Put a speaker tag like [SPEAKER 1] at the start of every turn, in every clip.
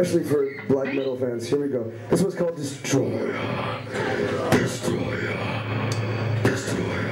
[SPEAKER 1] especially for black metal fans. Here we go. This one's called Destroyer. Destroyer. Destroyer.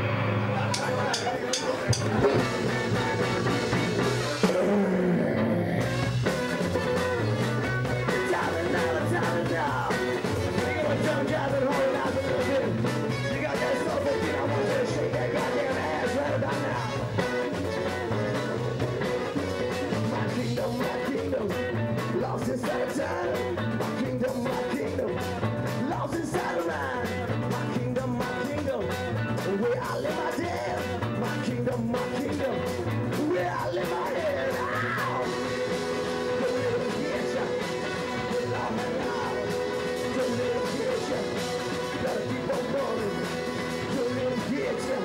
[SPEAKER 2] Lost inside of time, my kingdom, lost inside of mine, my kingdom, where I live my day, my kingdom, where I live my head. Don't let them get ya, don't let them get ya, gotta keep on running, don't let them get ya.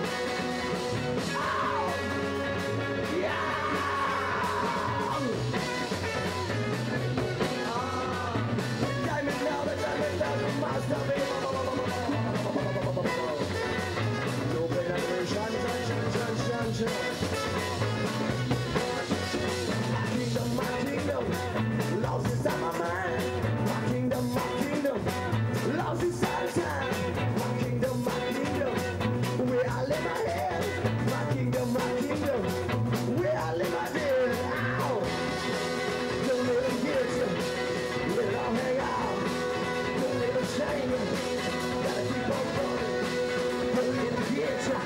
[SPEAKER 2] My kingdom, lost inside my mind. My kingdom, lost inside of time. My kingdom, where I lay my head. My kingdom, where I lay my head. Ow! Don't let them get you. Let it all hang out. Don't let them chain you. Gotta keep on running. Don't let them get you.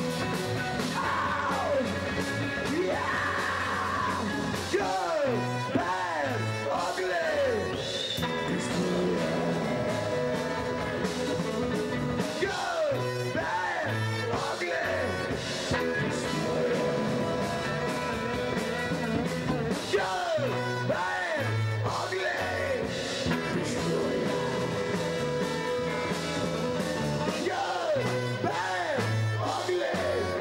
[SPEAKER 2] Ow! Yeah! Good, bad, ugly. Good, bad, ugly. Good, bad, ugly. Good, bad, ugly.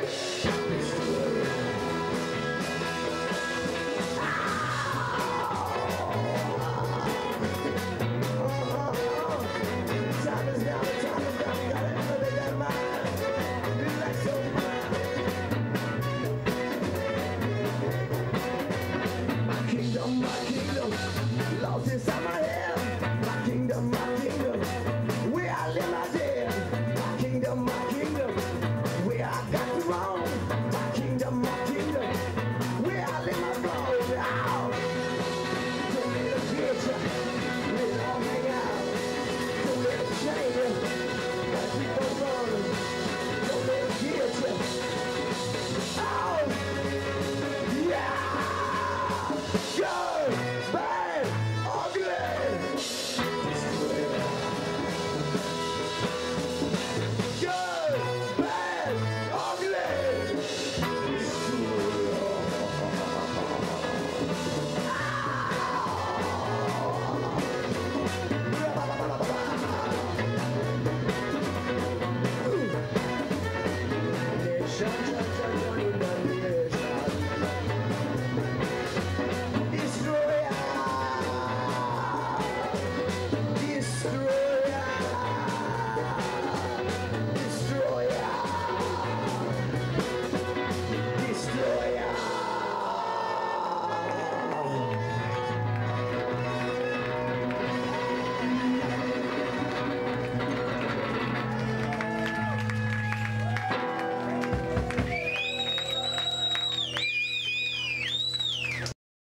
[SPEAKER 2] Time is down, gotta elevate that mind. Relax your mind. My kingdom, lost inside my